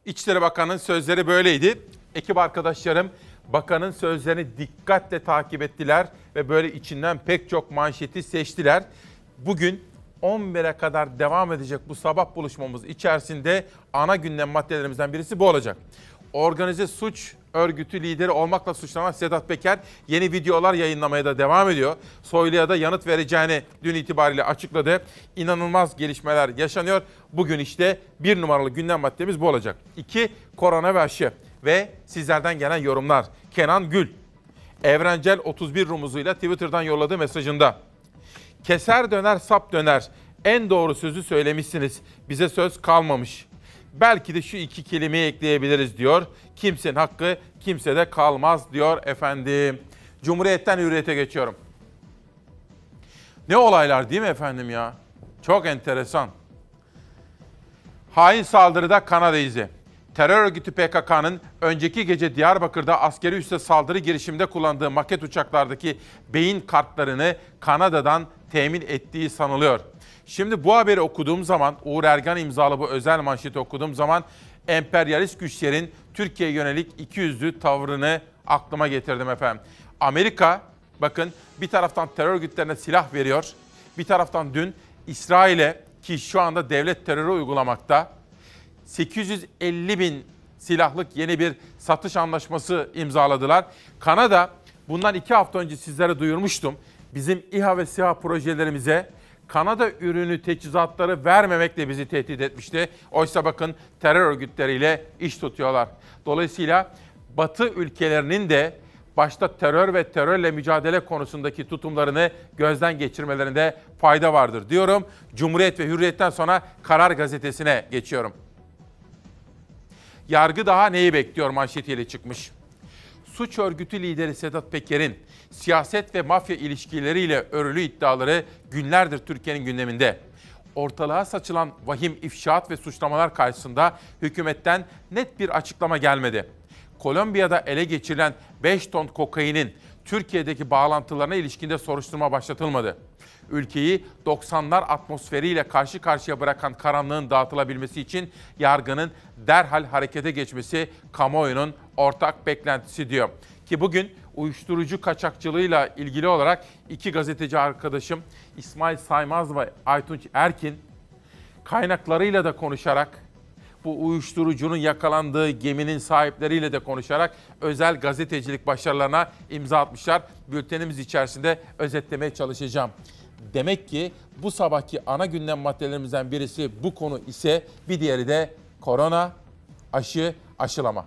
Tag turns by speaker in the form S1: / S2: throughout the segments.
S1: İçişleri Bakanı'nın sözleri böyleydi. Ekip arkadaşlarım bakanın sözlerini dikkatle takip ettiler ve böyle içinden pek çok manşeti seçtiler. Bugün 11'e kadar devam edecek bu sabah buluşmamız içerisinde ana gündem maddelerimizden birisi bu olacak. Organize suç örgütü lideri olmakla suçlanan Sedat Peker yeni videolar yayınlamaya da devam ediyor. Soylu'ya da yanıt vereceğini dün itibariyle açıkladı. İnanılmaz gelişmeler yaşanıyor. Bugün işte bir numaralı gündem maddemiz bu olacak. 2. Korona ve aşı ve sizlerden gelen yorumlar. Kenan Gül, Evrencel 31 rumuzuyla Twitter'dan yolladığı mesajında. Keser döner sap döner. En doğru sözü söylemişsiniz. Bize söz kalmamış. Belki de şu iki kelimeyi ekleyebiliriz diyor. Kimsenin hakkı kimsede kalmaz diyor efendim. Cumhuriyet'ten Hürriyet'e geçiyorum. Ne olaylar değil mi efendim ya? Çok enteresan. Hain saldırıda Kanada izi. Terör örgütü PKK'nın önceki gece Diyarbakır'da askeri üsse saldırı girişiminde kullandığı maket uçaklardaki beyin kartlarını Kanada'dan temin ettiği sanılıyor. Şimdi bu haberi okuduğum zaman, Uğur Ergan imzalı bu özel manşeti okuduğum zaman emperyalist güçlerin Türkiye'ye yönelik ikiyüzlü tavrını aklıma getirdim efendim. Amerika, bakın bir taraftan terör örgütlerine silah veriyor, bir taraftan dün İsrail'e ki şu anda devlet terörü uygulamakta, 850 bin silahlık yeni bir satış anlaşması imzaladılar. Kanada, bundan 2 hafta önce sizlere duyurmuştum. Bizim İHA ve SİHA projelerimize Kanada ürünü teçhizatları vermemekle bizi tehdit etmişti. Oysa bakın terör örgütleriyle iş tutuyorlar. Dolayısıyla Batı ülkelerinin de başta terör ve terörle mücadele konusundaki tutumlarını gözden geçirmelerinde fayda vardır diyorum. Cumhuriyet ve Hürriyet'ten sonra Karar Gazetesi'ne geçiyorum. Yargı daha neyi bekliyor manşetiyle çıkmış. Suç örgütü lideri Sedat Peker'in siyaset ve mafya ilişkileriyle örülü iddiaları günlerdir Türkiye'nin gündeminde. Ortalığa saçılan vahim ifşaat ve suçlamalar karşısında hükümetten net bir açıklama gelmedi. Kolombiya'da ele geçirilen 5 ton kokainin Türkiye'deki bağlantılarına ilişkinde soruşturma başlatılmadı. Ülkeyi 90'lar atmosferiyle karşı karşıya bırakan karanlığın dağıtılabilmesi için yargının derhal harekete geçmesi kamuoyunun ortak beklentisi diyor. Ki bugün uyuşturucu kaçakçılığıyla ilgili olarak iki gazeteci arkadaşım İsmail Saymaz ve Aytunç Erkin kaynaklarıyla da konuşarak bu uyuşturucunun yakalandığı geminin sahipleriyle de konuşarak özel gazetecilik başarılarına imza atmışlar. Bültenimiz içerisinde özetlemeye çalışacağım. Demek ki bu sabahki ana gündem maddelerimizden birisi bu konu ise bir diğeri de korona, aşı, aşılama.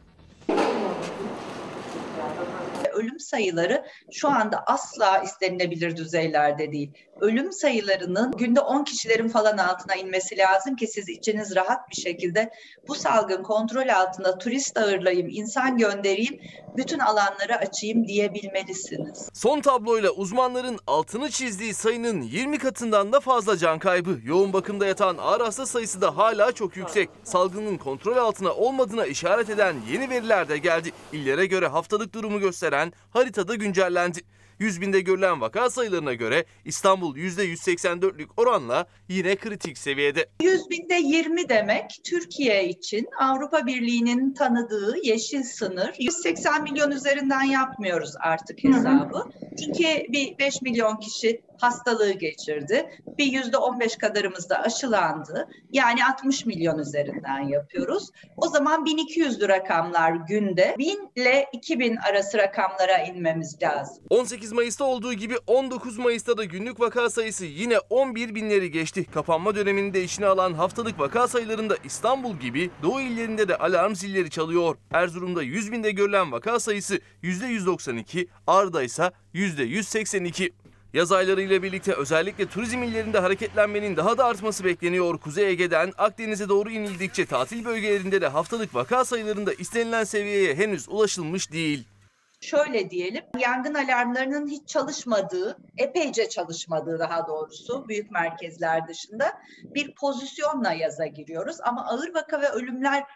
S2: Ölüm sayıları şu anda asla istenilebilir düzeylerde değil. Ölüm sayılarının günde 10 kişilerin falan altına inmesi lazım ki siz içiniz rahat bir şekilde bu salgın kontrol altında turist ağırlayayım, insan göndereyim, bütün alanları açayım diyebilmelisiniz.
S3: Son tabloyla uzmanların altını çizdiği sayının 20 katından da fazla can kaybı. Yoğun bakımda yatan ağır hasta sayısı da hala çok yüksek. Salgının kontrol altına olmadığına işaret eden yeni veriler de geldi. İllere göre haftalık durumu gösteren haritada güncellendi. 100 binde görülen vaka sayılarına göre İstanbul %184'lük oranla yine kritik seviyede.
S2: 100 binde 20 demek Türkiye için Avrupa Birliği'nin tanıdığı yeşil sınır. 180 milyon üzerinden yapmıyoruz artık hesabı. Çünkü bir 5 milyon kişi hastalığı geçirdi. Bir %15 kadarımız da aşılandı. Yani 60 milyon üzerinden yapıyoruz. O zaman 1200'lü rakamlar günde 1000 ile 2000 arası rakamlara inmemiz lazım.
S3: 18 Mayıs'ta olduğu gibi 19 Mayıs'ta da günlük vaka sayısı yine 11 binleri geçti. Kapanma dönemini de içine alan haftalık vaka sayılarında İstanbul gibi Doğu illerinde de alarm zilleri çalıyor. Erzurum'da 100 binde görülen vaka sayısı %192, Ağrı'da ise %182. Yaz aylarıyla birlikte özellikle turizm illerinde hareketlenmenin daha da artması bekleniyor. Kuzey Ege'den Akdeniz'e doğru inildikçe tatil bölgelerinde de haftalık vaka sayılarında istenilen seviyeye henüz ulaşılmış değil.
S2: Şöyle diyelim, yangın alarmlarının hiç çalışmadığı, epeyce çalışmadığı daha doğrusu büyük merkezler dışında bir pozisyonla yaza giriyoruz. Ama ağır vaka ve ölümler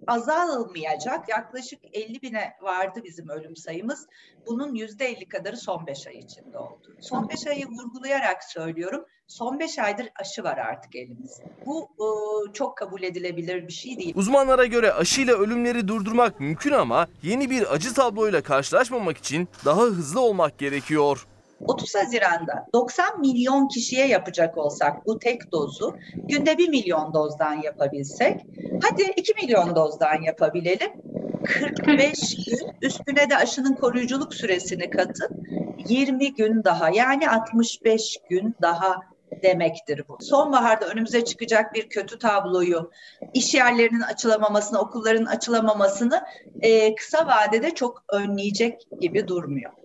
S2: azalmayacak. Yaklaşık 50 bine vardı bizim ölüm sayımız. Bunun %50 kadarı son 5 ay içinde oldu. Son 5 ayı vurgulayarak söylüyorum. Son 5 aydır aşı var artık elimizde. Bu çok kabul edilebilir bir şey değil.
S3: Uzmanlara göre aşıyla ölümleri durdurmak mümkün ama yeni bir acı tabloyla karşılaşmamak için daha hızlı olmak gerekiyor.
S2: 30 Haziran'da 90 milyon kişiye yapacak olsak bu tek dozu günde 1 milyon dozdan yapabilsek, hadi 2 milyon dozdan yapabilelim. 45 gün üstüne de aşının koruyuculuk süresini katın, 20 gün daha, yani 65 gün daha demektir bu. Sonbaharda önümüze çıkacak bir kötü tabloyu, iş yerlerinin açılamamasını, okulların açılamamasını kısa vadede çok önleyecek gibi durmuyor.